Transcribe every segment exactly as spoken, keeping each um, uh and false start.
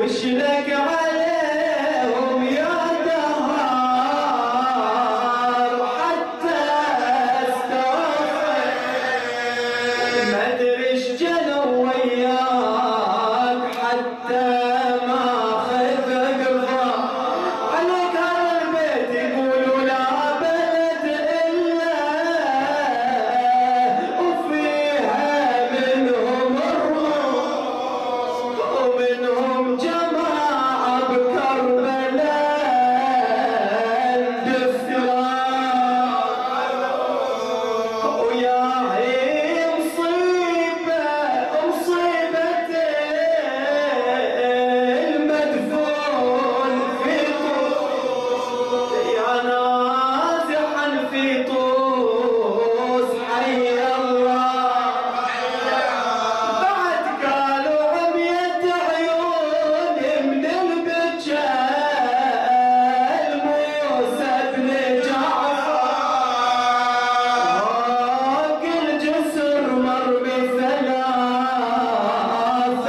وشلك عليهم يا دهار حتى استوفى ما ادري ايش جنوا وياك حتى ما خذ قفا عليك هذا البيت يقولوا لا بلد الا وفيها منهم الروح ومنهم جماعة بكربلاء اندفنا ويا هي مصيبة مصيبة المدفون في طوس يا نازحا في طوس حي الله بعد قالوا عمية عيون من البجال موسى بن جعفر فوق الجسر مر بثلاث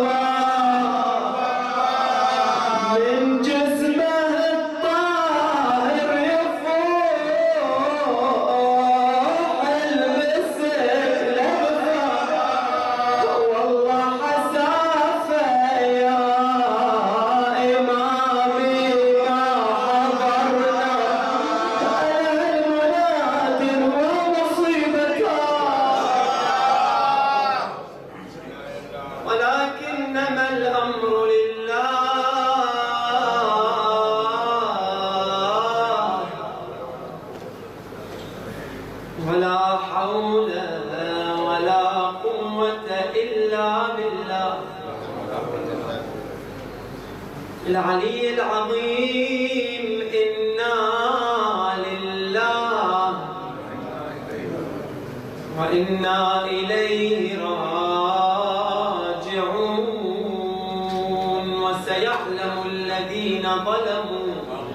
الله من جسمه الطاهر يفوح المسك لبثه والله حسافة يا إمامي ما حضرنا المناد ومصيبته ولكنما الأمر لله ولا حول ولا قوة إلا بالله العلي العظيم إنا لله وإنا إليه راجعون وسيعلم الذين ظلموا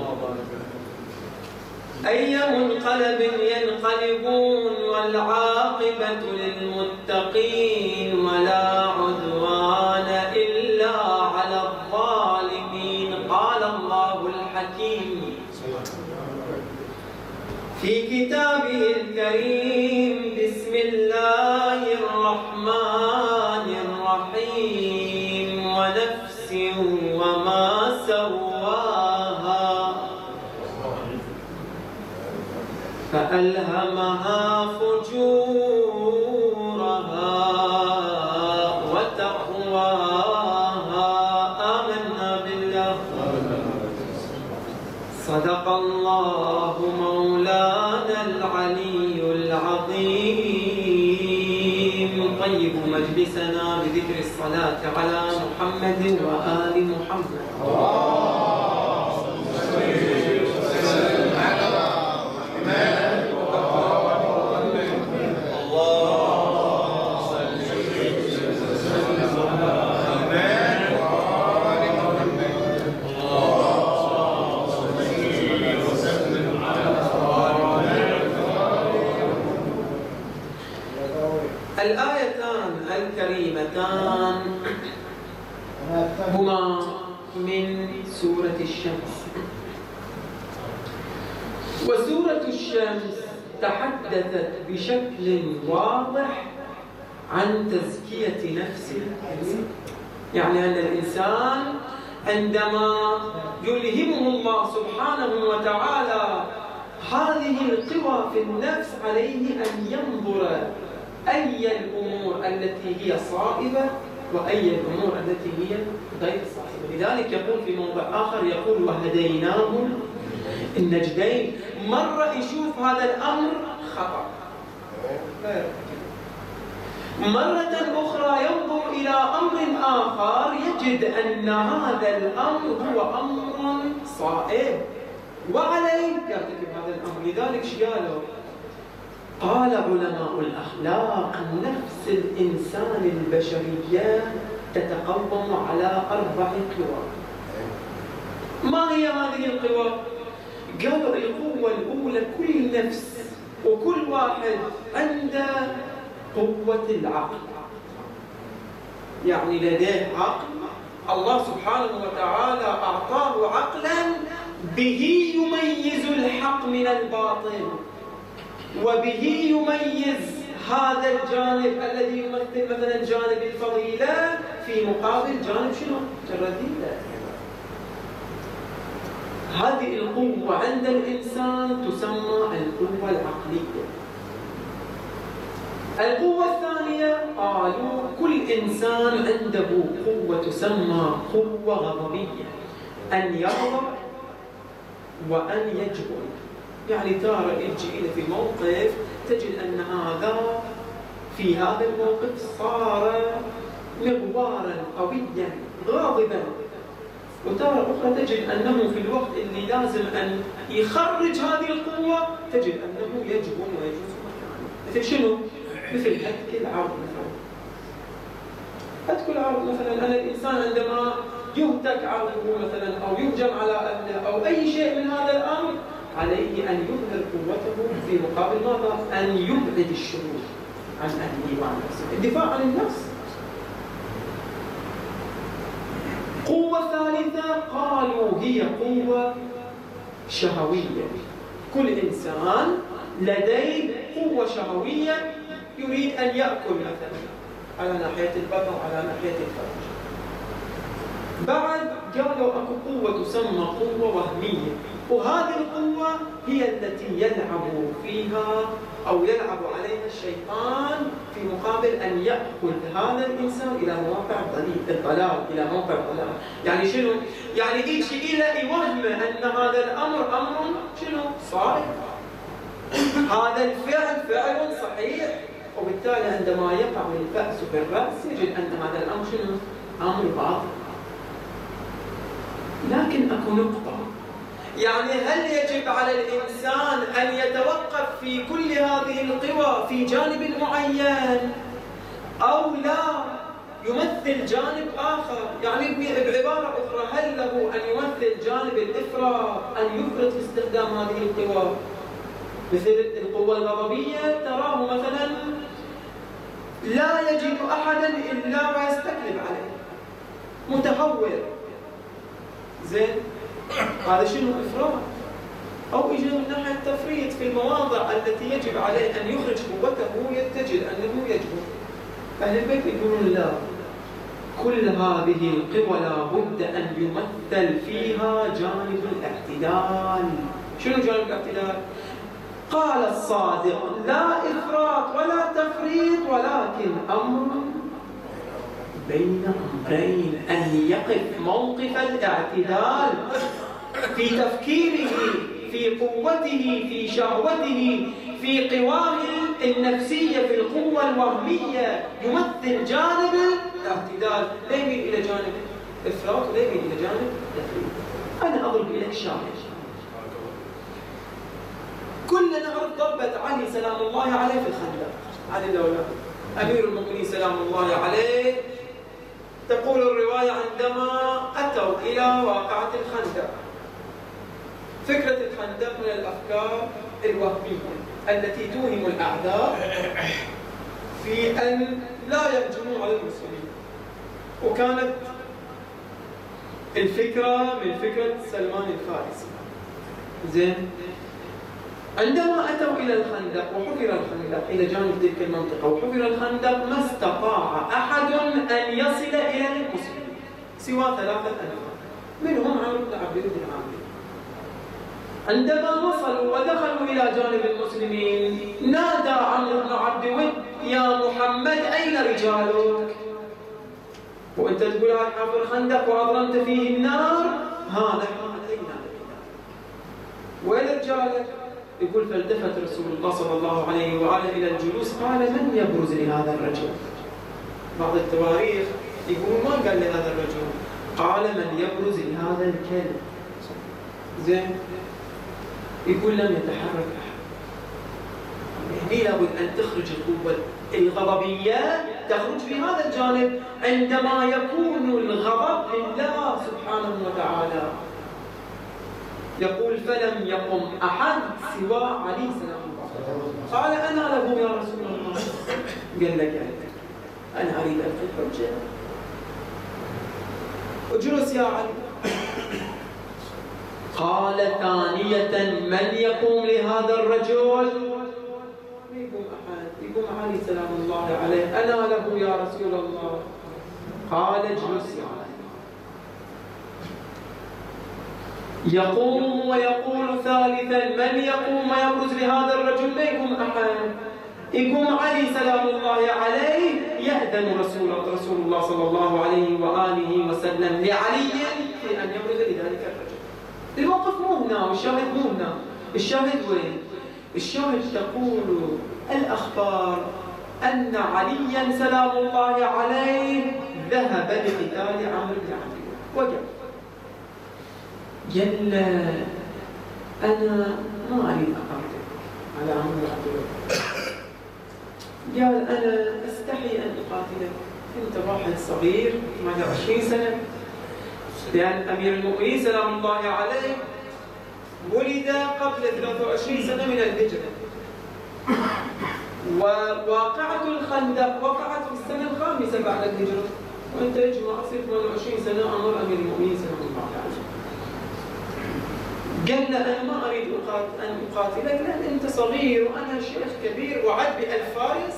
أي منقلب ينقلبون والعاقبة للمتقين ولا عدوان إلا على الظالمين قال الله الحكيم في كتابه الكريم بسم الله الرحمن الرحيم ونفس وما سواها فألهمها فجورها وتقواها آمنا بالله صدق الله مولانا العلي العظيم طيب مجلسنا بذكر الصلاة على محمد وآل محمد الآيتان الكريمتان هما من سورة الشمس وسورة الشمس تحدثت بشكل واضح عن تزكية نفس الإنسان يعني أن الإنسان عندما يلهمه الله سبحانه وتعالى هذه القوى في النفس عليه أن ينظر أي الأمور التي هي صائبة وأي الأمور التي هي غير صائبة لذلك يقول في موضع آخر يقول وهديناه النجدين مرة يشوف هذا الأمر خطأ مرة أخرى ينظر إلى أمر آخر يجد أن هذا الأمر هو أمر صائب وعليه يرتكب هذا الأمر لذلك شو قالوا؟ قال علماء الأخلاق نفس الإنسان البشرية تتقوم على أربع قوى ما هي هذه القوى؟ قالوا القوة الأولى كل نفس وكل واحد عنده قوة العقل يعني لديه عقل الله سبحانه وتعالى أعطاه عقلا به يميز الحق من الباطل، وبه يميز هذا الجانب الذي يمثل مثلا جانب الفضيلة في مقابل جانب شنو؟ الرذيلة. هذه القوة عند الإنسان تسمى القوة العقلية. القوة الثانية قالوا كل إنسان عنده قوة تسمى قوة غضبية، أن يغضب وأن يجبن. يعني ترى يجي إلى في موقف تجد أن هذا في هذا الموقف صار مغوارا قويا غاضبا، وترى أخرى تجد أنه في الوقت اللي لازم أن يخرج هذه القوة تجد أنه يجبن ويجوز مكانه. مثل شنو؟ مثل هتك العرض مثلا. هتك العرض مثلا، أن الإنسان عندما يهتك عرضه مثلا أو يهجم على أهله أو أي شيء من هذا الأمر عليه أن يظهر قوته في مقابل ماذا؟ أن يبعد الشرور عن أهله وعن نفسه، الدفاع عن النفس. قوة ثالثة قالوا هي قوة شهوية. كل إنسان لديه قوة شهوية يريد أن يأكل مثلا على ناحية البطن على ناحية الفرج. بعد قالوا أكو قوة تسمى قوة وهمية، وهذه القوة هي التي يلعب فيها أو يلعب عليها الشيطان في مقابل أن يأخذ هذا الإنسان إلى مواقع الضلال، إلى موقع الضلال. يعني شنو؟ يعني يجي إلى يوهم أن هذا الأمر أمر شنو؟ صالح، هذا الفعل فعل صحيح، وبالتالي عندما يقع الفأس في الرأس يجد أن هذا الأمر شنو؟ أمر باطل. لكن أكو نقطة، يعني هل يجب على الإنسان أن يتوقف في كل هذه القوى في جانب معين أو لا يمثل جانب آخر؟ يعني بعبارة أخرى، هل له أن يمثل جانب الإفراط، أن يفرط في استخدام هذه القوى؟ مثل القوة الغضبية تراه مثلا لا يجد أحدا إلا ويستكذب عليه، متهور، زين، هذا شنو؟ إفراط. أو إجا من ناحية التفريط في المواضع التي يجب عليه أن يخرج قوته يتجد أنه يجبر. أهل البيت يقولون لا، كل هذه القوى لا بد أن يمثل فيها جانب الاعتدال. شنو جانب الاعتدال؟ قال الصادق لا إفراط ولا تفريط، ولكن أمر بين أمرين، أن يقف موقف الاعتدال في تفكيره، في قوته، في شهوته، في قواه النفسية، في القوة الوهمية، يمثل جانب الاعتدال، لا يميل إلى جانب إفراط ولا يميل إلى جانب تفريط. أنا أضرب لك شاهد. كلنا نعرف ضربة علي سلام الله عليه في الخندق، علي الأولاد أمير المؤمنين سلام الله عليه. تقول الرواية عندما أتوا إلى واقعة الخندق، فكرة الخندق من الأفكار الوهمية التي توهم الأعداء في أن لا يهجموا على المسلمين، وكانت الفكرة من فكرة سلمان الفارسي. زين، عندما أتوا إلى الخندق وحفر الخندق إلى جانب تلك المنطقة وحفر الخندق، ما استطاع أحد أن يصل إلى المسلمين سوى ثلاثة أنفار، منهم عمرو بن عبد العامر. عندما وصلوا ودخلوا إلى جانب المسلمين نادى عمرو بن عبد ود يا محمد أين رجالك؟ وأنت تقول هذا حفر خندق وأضرمت فيه النار، ها نحن أتينا، وين رجالك؟ يقول فالتفت رسول الله صلى الله عليه وآله إلى الجلوس قال من يبرز لهذا الرجل؟ بعض التواريخ يقول ما قال لهذا الرجل، قال من يبرز لهذا الكلب. زين، يقول لم يتحرك أحد. يعني لابد أن تخرج القوة الغضبية، تخرج في هذا الجانب عندما يكون الغضب لله سبحانه وتعالى. يقول فلم يقم أحد سوى علي سلام الله. قال أنا له يا رسول الله. قال لك يعني أنا أريد أن الحجة. اجلس يا علي. قال ثانية: من يقوم لهذا الرجل؟ يقوم أحد، يقوم علي سلام الله عليه: أنا له يا رسول الله. قال: اجلس يا علي. يقوم ويقول ثالثا: من يقوم ويبرز لهذا الرجل؟ ما يقوم أحد. يقوم علي سلام الله عليه يأذن رسول رسول الله صلى الله عليه وآله وسلم لعلي في أن يبرز لذلك الرجل. الموقف مو هنا والشاهد مو هنا. الشاهد وين؟ الشاهد تقول الأخبار أن عليا سلام الله عليه ذهب لقتال عمرو بن عبد وجاء. قال: أنا ما أريد أقاتل على عمرو بن عبد. قال: أنا أستحي أن أقاتلك، أنت واحد صغير ثمانية وعشرين سنة، لأن أمير المؤمنين سلام الله عليه ولد قبل ثلاثة وعشرين سنة من الهجرة، وواقعة الخندق وقعت في السنة الخامسة بعد الهجرة، وأنت يجمع أصير ثمانية وعشرين سنة أمر أمير المؤمنين سلام الله عليه. قال له: أنا ما أريد أن أقاتلك لأن أنت صغير وأنا شيخ كبير وعد بألف فارس.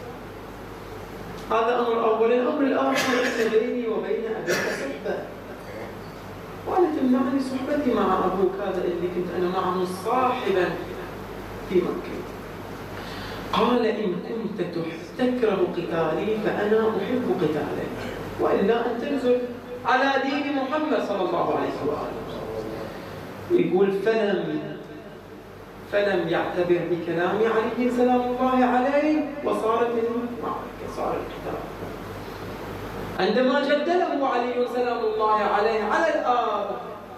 هذا أمر أول. الأمر الآخر: أن بيني وبين أبيك صحبة، وأنا تمنعني صحبتي مع أبوك هذا اللي كنت أنا معه صاحبا في مكة. قال: إن كنت تكره قتالي فأنا أحب قتالك، وإلا أن تنزل على دين محمد صلى الله عليه وآله. يقول: فلم فلم يعتبر بكلام علي سلام الله عليه، وصارت المعركة، صار القتال. عندما جدله علي سلام الله عليه على الآب،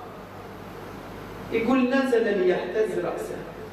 يقول: نزل ليهتز رأسه.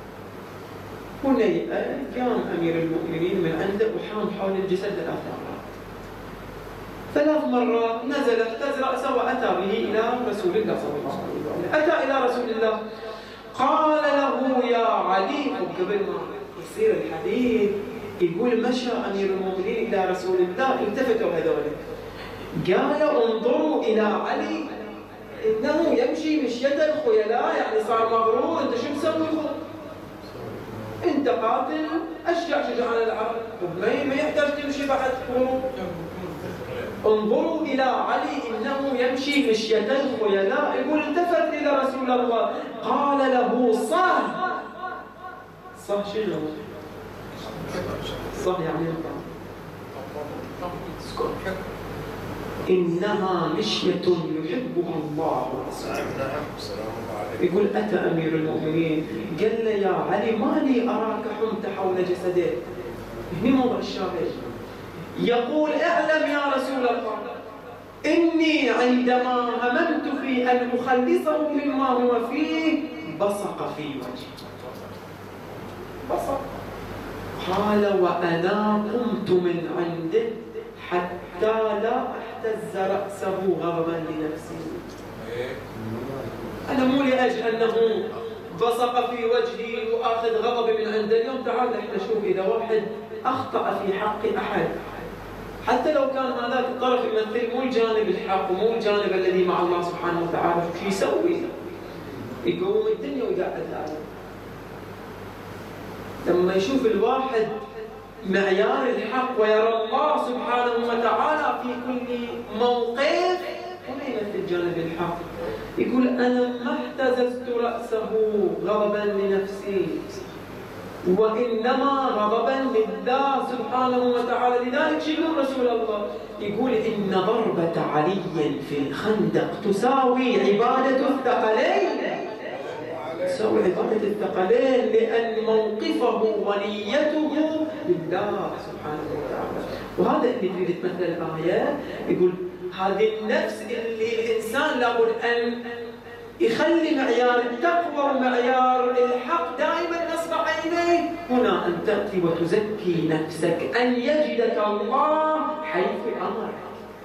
هنيئة قام أمير المؤمنين من عنده وحام حول الجسد ثلاث مرات. ثلاث مرات نزل اهتز رأسه وأتى به إلى رسول الله صلى الله عليه وسلم. أتى إلى رسول الله قال له: يا علي. قبل ما يصير الحديث يقول: مشى أمير المؤمنين إلى رسول الله، التفتوا هذول قال: انظروا إلى علي إنه يمشي مشية الخيلاء، يعني صار مغرور. أنت شو مسوي؟ أنت قاتل أشجع شجعان العرب، ما يحتاج تمشي بعد غروب. انظروا إلى علي إنه يمشي مشية الخيلاء. يقول: التفت إلى رسول الله قال له: صح. صح شنو؟ صح يعني اسكت. إنها مشية يحبها الله ورسوله. يقول: أتى أمير المؤمنين قال له: يا علي ما لي أراك حمت حول جسده. هنا موضع الشاهد. يقول: اعلم يا رسول الله إني عندما هممت في أن أخلصه مما هو فيه بصق في وجهي. بصق. قال: وأنا قمت من عنده حتى لا اهتز رأسه غضبا لنفسه. أنا مو لأجل أنه بصق في وجهي وآخذ غضبي من عند اليوم. تعال احنا شوف، إذا واحد أخطأ في حق أحد حتى لو كان هذاك الطرف يمثل مو الجانب الحق ومو الجانب الذي مع الله سبحانه وتعالى، شو يسوي؟ يقوم الدنيا ويقعد هذا. لما يشوف الواحد معيار الحق ويرى الله سبحانه وتعالى في كل موقف وما يمثل جانب الحق، يقول: أنا ما اهتززت رأسه غضبا لنفسي، وإنما غضبا لله سبحانه وتعالى. لذلك شنو رسول الله يقول: إن ضربة علي في الخندق تساوي عبادة الثقلين. تساوي عبادة الثقلين، لأن موقفه ونيته لله سبحانه وتعالى. وهذا اللي تريد تمثل الآية. يقول: هذه النفس اللي الإنسان لابد أن يخلي معيار التقوى ومعيار الحق دائما نصب عينيه. هنا أن تأتي وتزكي نفسك، أن يجدك الله حيث أمرك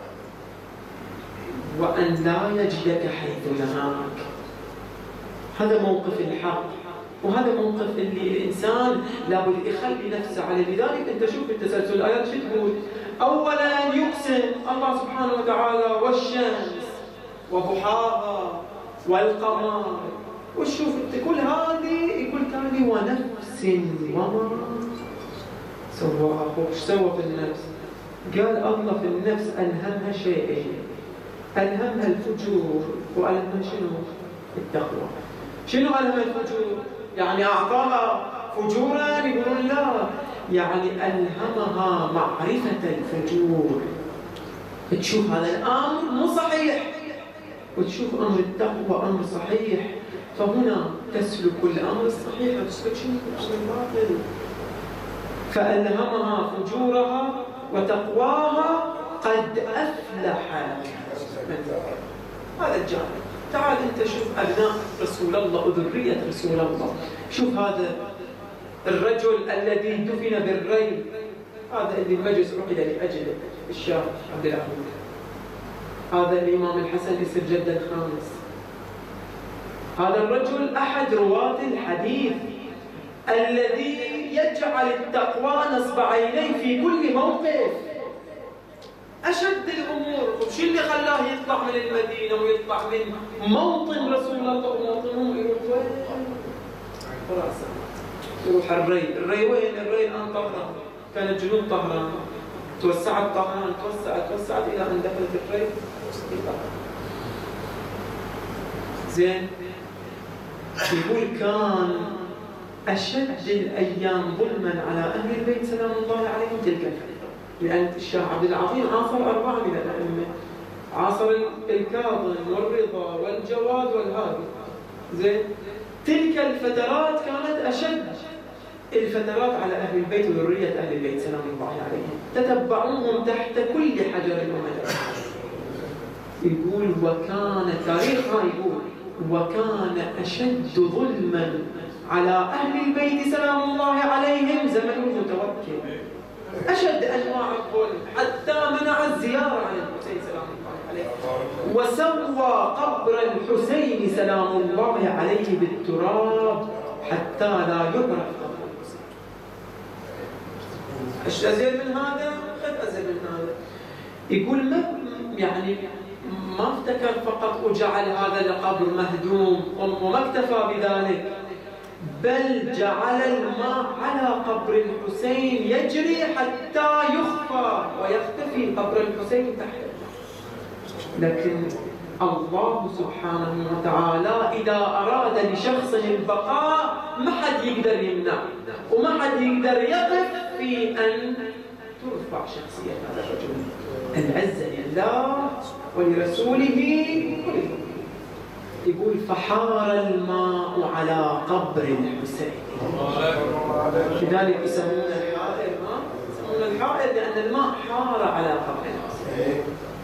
وأن لا يجدك حيث نهاك. هذا موقف الحق، وهذا موقف اللي الإنسان لابد يخلي نفسه عليه. لذلك أنت شوف التسلسل الآيات شو تقول؟ أولا يقسم الله سبحانه وتعالى والشمس وضحاها والقمر. وشوف انت كل هذه يقول ثاني ونفس وما سواها. ايش سوى في النفس؟ قال الله في النفس ألهمها شيئين، ألهمها الفجور وألهمها شنو؟ التقوى. شنو ألهمها الفجور؟ يعني أعطاها فجورا؟ يقولون لا، يعني ألهمها معرفة الفجور. تشوف هذا الأمر مو صحيح وتشوف أمر التقوى أمر صحيح، فهنا تسلك الأمر الصحيح وتسلك شنو؟ الأمر الباطل. فألهمها فجورها وتقواها قد أفلح من هذا الجانب. تعال أنت شوف أبناء رسول الله وذرية رسول الله. شوف هذا الرجل الذي دفن بالري، هذا اللي المجلس عقد لأجله الشاه عبد العزيز، هذا الإمام الحسن يصير جد الخامس. هذا الرجل أحد رواة الحديث الذي يجعل التقوى نصب عينيه في كل موقف. أشد الأمور. وش اللي خلاه يطلع من المدينة ويطلع من موطن رسول الله وموطنه يروح وين؟ خراسان، يروح الري. الري وين؟ الري الآن طهران، كانت جنوب طهران، توسعت طهران، توسعت توسعت إلى أن دخلت الري في طهران. زين، يقول كان أشد الأيام ظلما على أهل البيت سلام الله عليهم تلك الفترة، لأن الشاه عبد العظيم عاصر أربعة من الأئمة، عاصر الكاظم والرضا والجواد والهادي. زين، تلك الفترات كانت أشد الفترات على أهل البيت وذرية أهل البيت سلام الله عليهم، تتبعوهم تحت كل حجر ومدر. يقول وكان تاريخها يقول وكان أشد ظلما على أهل البيت سلام الله عليهم زمن المتوكل، أشد أنواع الظلم، حتى منع الزيارة على الحسين سلام الله عليه، وسوى قبر الحسين سلام الله عليه بالتراب حتى لا يعرف قبر الحسين. ايش أزيد من هذا؟ خذ أزيد من هذا. يقول ما يعني ما افتكر فقط وجعل هذا القبر مهدوم وما اكتفى بذلك، بل جعل الماء على قبر الحسين يجري حتى يخفى ويختفي قبر الحسين تحت الماء. لكن الله سبحانه وتعالى إذا أراد لشخص البقاء ما حد يقدر يمنع وما حد يقدر يقف في أن ترفع شخصية هذا الرجل. العزة لله ولرسوله ولله. يقول فحار الماء على قبر الحسين، لذلك يسمون الحائر ما يسمون الحائر لأن الماء حار على قبر الحسين.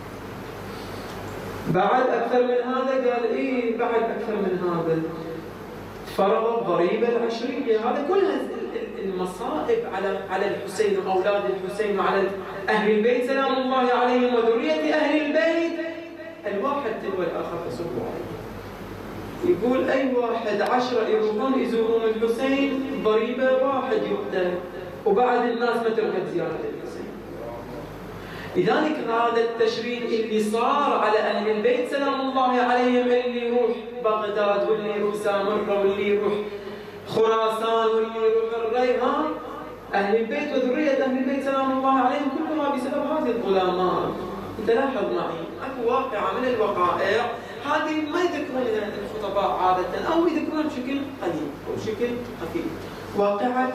بعد أكثر من هذا قال إيه بعد أكثر من هذا فرض الضريبة العشرية. هذا كلها المصائب على على الحسين وأولاد الحسين وعلى أهل البيت سلام الله عليهم وذرية أهل البيت، الواحد تلو الآخر يصب عليه. يقول أي واحد عشرة يروحون يزورون الحسين ضريبة واحد يقتل، وبعد الناس ما تركت زيارة الحسين. لذلك هذا التشريد اللي صار على أهل البيت سلام الله عليهم، اللي يروح بغداد واللي يروح سامرة واللي يروح خراسان واللي يروح الريهان، أهل البيت وذرية أهل البيت سلام الله عليهم كلها بسبب هذه الظلامات. أنت لاحظ معي أكو واقعة من الوقائع هذه ما يذكرونها الخطباء عادة أو يذكرونها بشكل قليل أو بشكل خفيف. واقعة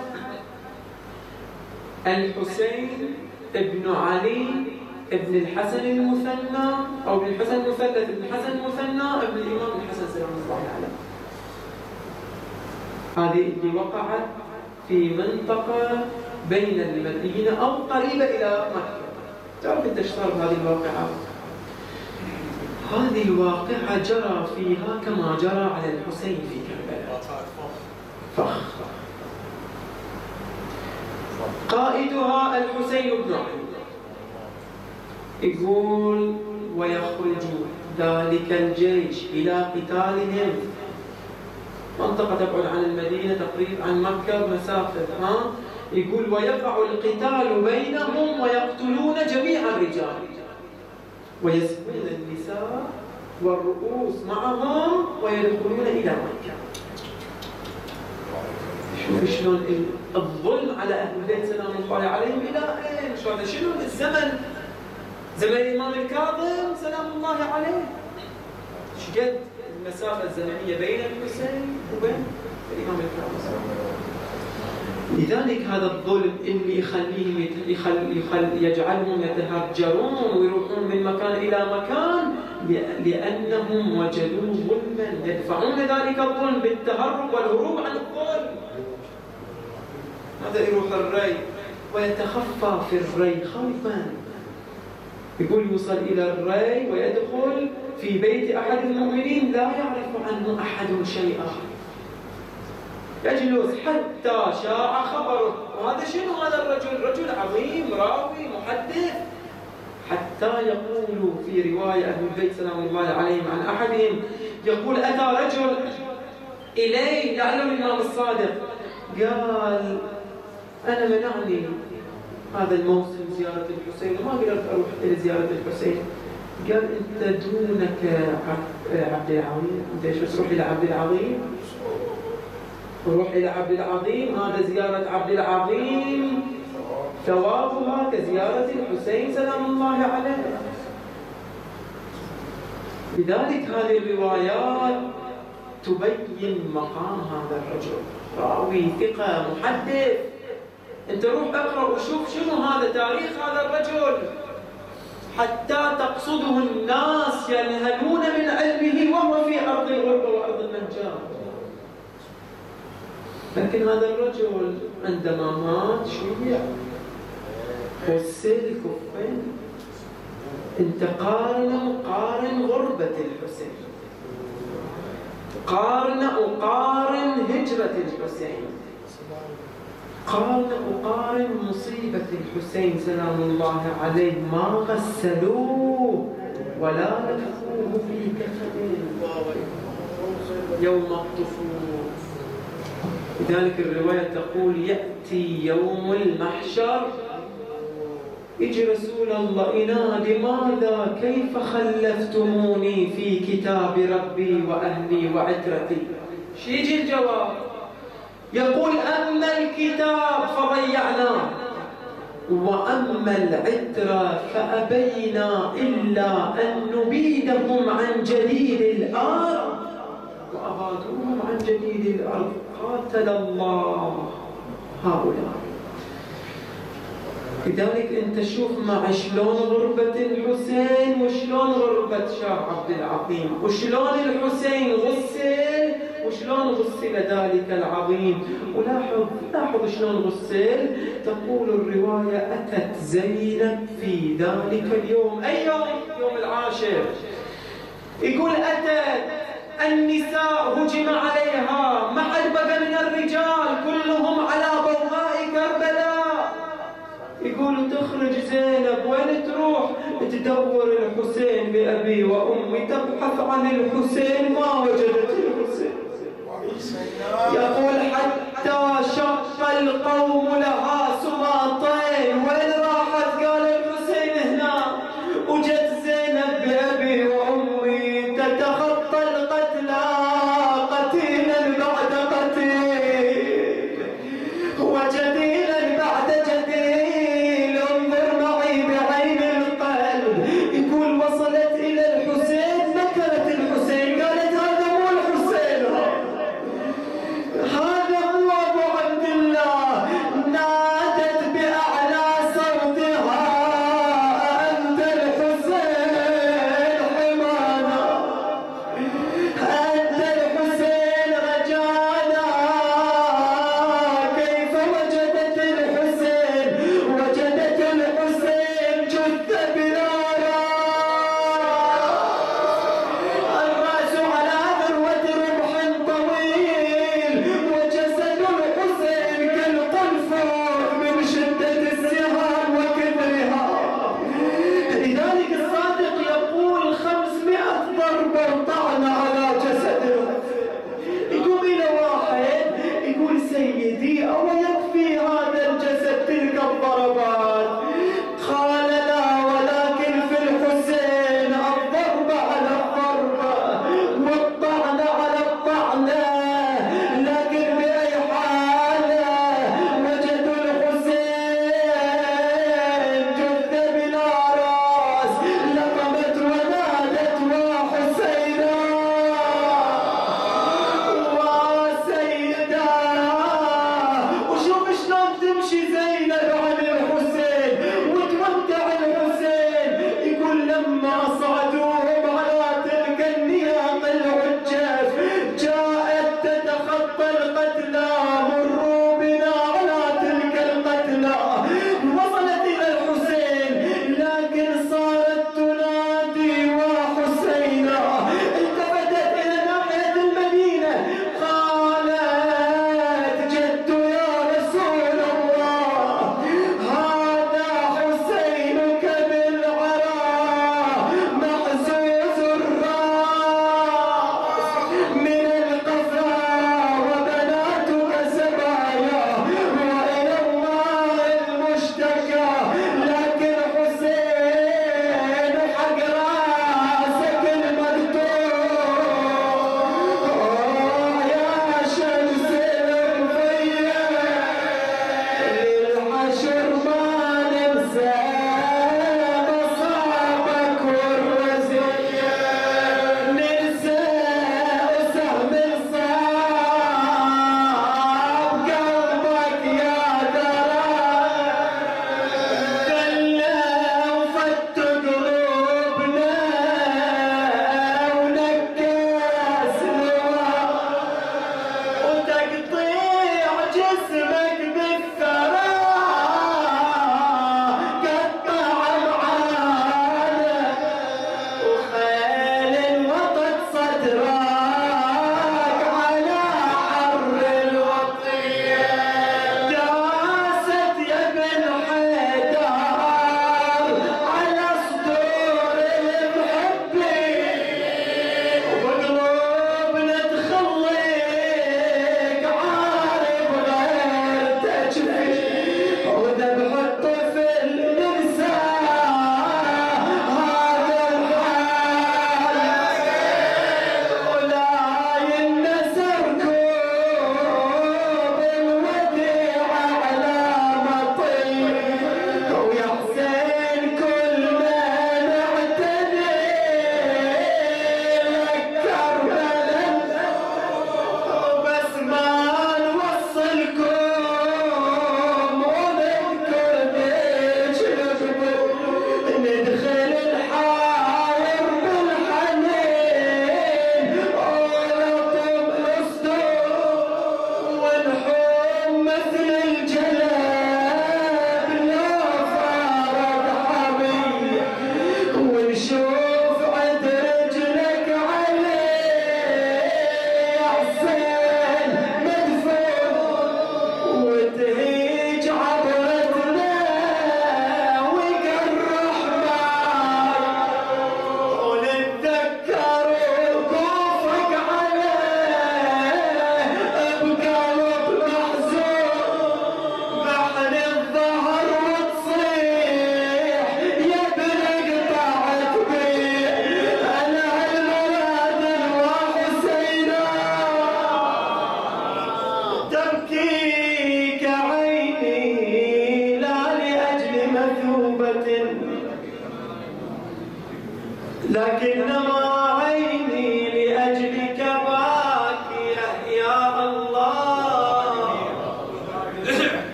الحسين ابن علي ابن الحسن المثنى أو ابن الحسن المثلث ابن الحسن المثنى ابن الإمام الحسن سلام الله عليه. هذه اللي وقعت في منطقة بين المدينة أو قريبة إلى مكة. تعرف أنت ايش صار بهذه الواقعة؟ هذه الواقعة جرى فيها كما جرى على الحسين في كربلاء، فخ. قائدها الحسين بن علي. يقول ويخرج ذلك الجيش إلى قتالهم، منطقة تبعد عن المدينة تقريبا عن مكة بمسافة ها. يقول ويقع القتال بينهم ويقتلون جميع الرجال ويسبون النساء والرؤوس معهم ويدخلون إلى مكة. شوف شلون الظلم على أهل البيت سلام الله عليهم إلى أين؟ شلون شنو الزمن؟ زمن الإمام الكاظم سلام الله عليه. شقد المسافة الزمنية بين الحسين وبين الإمام الكاظم سلام الله عليه. لذلك هذا الظلم اللي يخليهم يخل يخل يجعلهم يتهجرون ويروحون من مكان إلى مكان لأنهم وجدوا ظلما، يدفعون ذلك الظلم بالتهرب والهروب عن الظلم. هذا يروح الري ويتخفى في الري خوفا، يقول يوصل إلى الري ويدخل في بيت أحد المؤمنين لا يعرف عنه أحد شيئا، يجلس حتى شاع خبره. وهذا شنو هذا الرجل؟ رجل عظيم راوي محدث، حتى يقول في رواية أهل البيت سلام الله عليهم عن أحدهم يقول أتى رجل إليه لعله الإمام الصادق قال أنا منعني هذا الموسم زيارة الحسين وما قدرت أروح إلى زيارة الحسين. قال أنت دونك عبد العظيم، ليش تروح إلى عبد العظيم؟ روح إلى عبد العظيم، هذا زيارة عبد العظيم ثوابها كزيارة الحسين سلام الله عليه. لذلك هذه الروايات تبين مقام هذا الرجل، راوي ثقة محدث. انت روح اقرأ وشوف شنو هذا تاريخ هذا الرجل حتى تقصده الناس ينهلون من علمه وهو في أرض الغربة وأرض النجار. لكن هذا الرجل عندما مات شيع غسل الكفين. انت قارن قارن غربة الحسين، قارن وقارن هجرة الحسين، قارن وقارن مصيبة الحسين سلام الله عليه. ما غسلوه ولا لفوه في كفن يوم الطفوف. لذلك الرواية تقول يأتي يوم المحشر يجي رسول الله ينادي ماذا كيف خلفتموني في كتاب ربي وأهلي وعترتي. شو يجي الجواب؟ يقول أما الكتاب فضيعناه وأما العترة فأبينا إلا أن نبيدهم عن جديد الأرض وأبادوهم عن جديد الأرض. قاتل الله هؤلاء. لذلك انت شوف مع شلون غربة الحسين وشلون غربة شاه عبد العظيم وشلون الحسين غسل وشلون غسل ذلك العظيم. ولاحظ لاحظ شلون غسل. تقول الرواية أتت زينب في ذلك اليوم. أي يوم؟ يوم العاشر. يقول أتت النساء هجم عليها، ما حد بقى من الرجال كلهم على بوغاء كربلاء. يقول تخرج زينب وين تروح؟ تدور الحسين بأبي وأمي، تبحث عن الحسين ما وجدت الحسين. يقول حتى شق القوم لها سماطين، وين راحت؟ قال الحسين هنا. وجت زينب بأبي وأمي تتخطى القتلى قتيلا بعد قتيل وجديلا بعد جديل. انظر معي بعين القلب. يقول وصلت إلى الحسين نكرت الحسين، قالت هذا مو الحسين، هذا هو أبو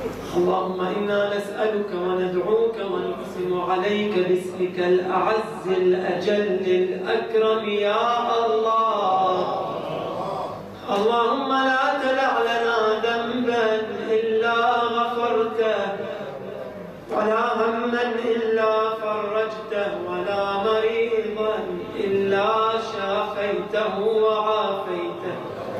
اللهم إنا نسألك وندعوك ونقسم عليك باسمك الأعز الأجل الأكرم يا الله. اللهم لا تدع لنا ذنبا إلا غفرته، ولا هما إلا فرجته، ولا مريضا إلا شافيته وعافيته،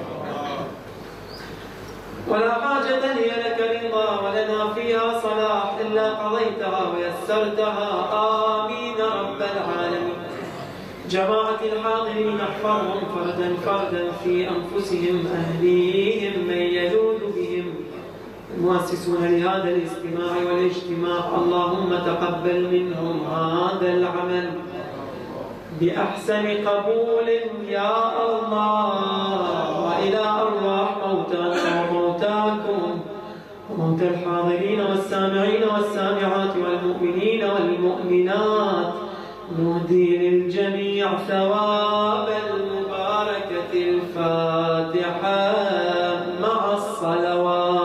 ولا حاجة هي لك رضا ولنا فيها صلاح إلا قضيتها ويسرتها. آمين رب العالمين. جماعة الحاضرين احفظهم فردا فردا في أنفسهم أهليهم من يلوذ بهم، المؤسسون لهذا الاستماع والاجتماع. اللهم تقبل منهم هذا العمل بأحسن قبول يا الله. وإلى أرواح موتانا وموتاكم وموتى الحاضرين والسامعين والسامعات والمؤمنين والمؤمنات نهدي للجميع ثواب المباركة. الفاتحة مع الصلوات.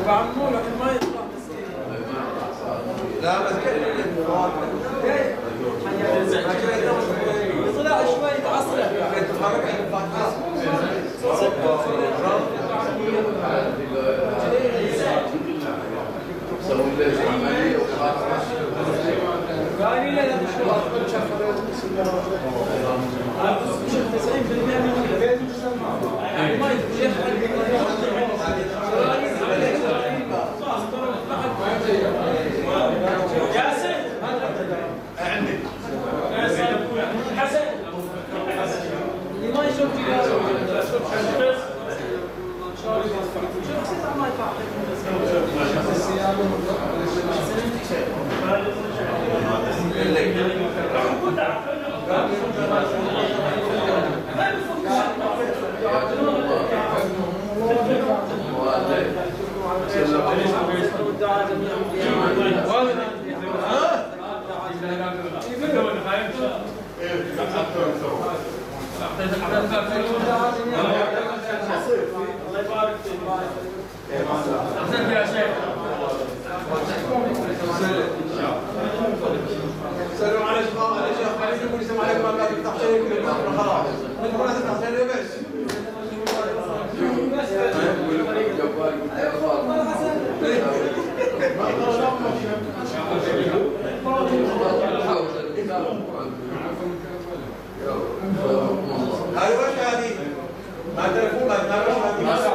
وبعموه لكن ما يطلع مسكين. لا بس طلع شوي تعصب. قال لي لا تسعين بالمئة من البيت يعني ما يتشيخ جاسم عندي حسن ما يشوف جلاسه ما الله يبارك فيك. أحسنت يا شيخ. سلام على شباب على شيخ عليكم كل سنة عليكم ما قاعد يفتح شيء كل مرة خلاص. من مرة تفتح شيء بس. هاي وش هذه؟ ما تلفون ما تعرفش هذه.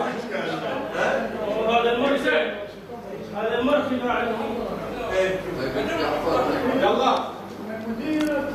هذا المرسل. هذا المرسل مع. إيه.